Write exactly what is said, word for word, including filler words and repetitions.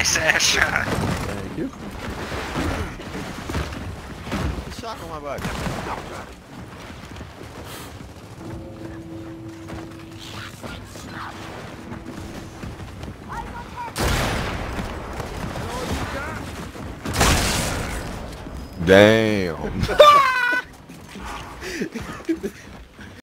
Nice ass shot. Thank you. Shock on my back. Damn.